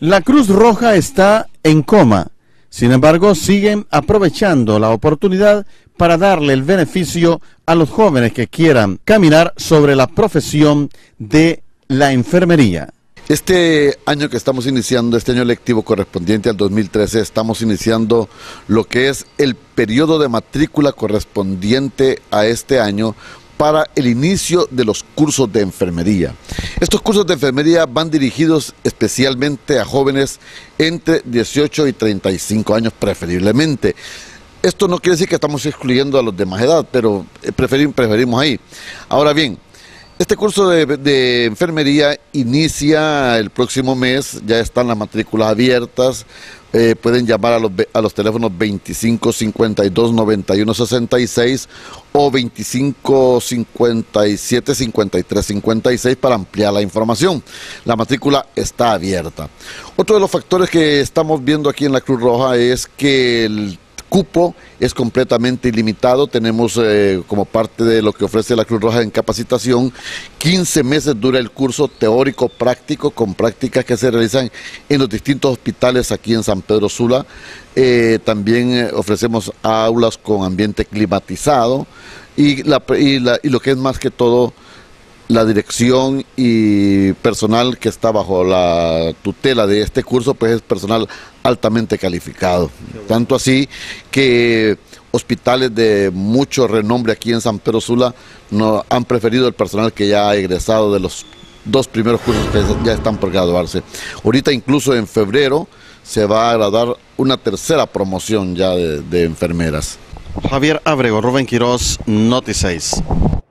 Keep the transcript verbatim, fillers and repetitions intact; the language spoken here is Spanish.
La Cruz Roja está en coma. Sin embargo, siguen aprovechando la oportunidad para darle el beneficio a los jóvenes que quieran caminar sobre la profesión de la enfermería. Este año que estamos iniciando, este año lectivo correspondiente al dos mil trece, estamos iniciando lo que es el periodo de matrícula correspondiente a este año para el inicio de los cursos de enfermería. Estos cursos de enfermería van dirigidos especialmente a jóvenes entre dieciocho y treinta y cinco años preferiblemente. Esto no quiere decir que estamos excluyendo a los de más edad, pero preferimos, preferimos ahí. Ahora bien, este curso de, de enfermería inicia el próximo mes, ya están las matrículas abiertas, eh, pueden llamar a los, a los teléfonos veinticinco cincuenta y dos noventa y uno sesenta y seis o veinticinco cincuenta y siete cincuenta y tres cincuenta y seis para ampliar la información. La matrícula está abierta. Otro de los factores que estamos viendo aquí en la Cruz Roja es que el cupo es completamente ilimitado. Tenemos eh, como parte de lo que ofrece la Cruz Roja en capacitación, quince meses dura el curso teórico práctico con prácticas que se realizan en los distintos hospitales aquí en San Pedro Sula. Eh, también eh, ofrecemos aulas con ambiente climatizado y, la, y, la, y lo que es más que todo la dirección y personal que está bajo la tutela de este curso, pues es personal altamente calificado. Tanto así que hospitales de mucho renombre aquí en San Pedro Sula no, han preferido el personal que ya ha egresado de los dos primeros cursos que ya están por graduarse. Ahorita incluso en febrero se va a graduar una tercera promoción ya de, de enfermeras. Javier Ábrego, Rubén Quirós, Noti seis.